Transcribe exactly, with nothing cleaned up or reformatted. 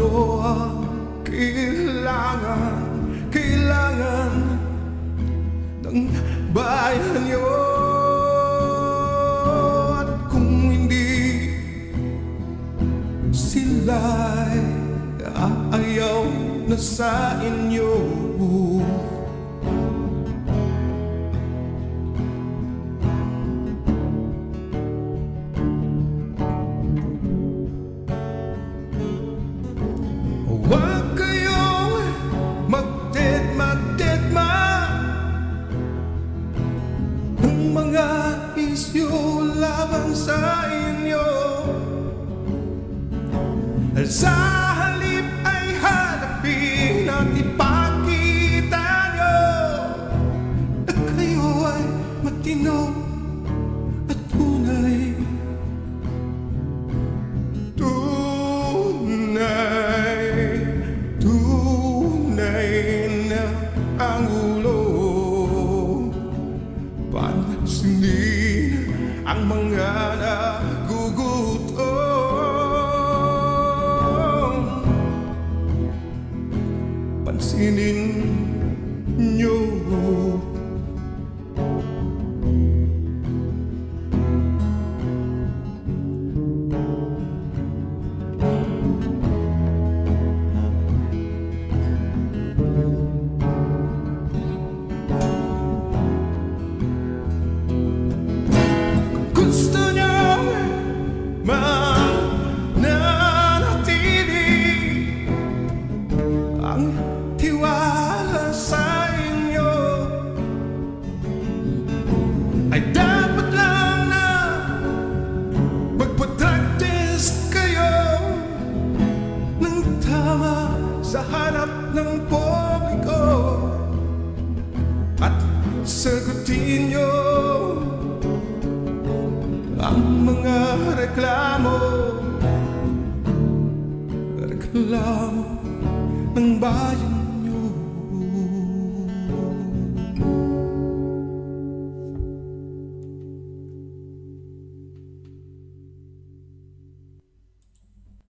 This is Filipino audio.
Ito ang kailangan, kailangan ng bayan niyo. At kung hindi sila'y ayaw na sa inyo, huwag kayong magdedma-dedma ng mga isyu laban sa inyo. Sa halip ay hanapin at ipakita nyo na kayo ay matino at tunay. Pansinin ang mga nagugutom, pansinin nyo. Gusto niyo mananatili ang tiwala sa inyo, ay dapat lang na magpa-practice kayo ng tama sa harap ng publiko at sagutin nyo ang mga reklamo, reklamo ng bayan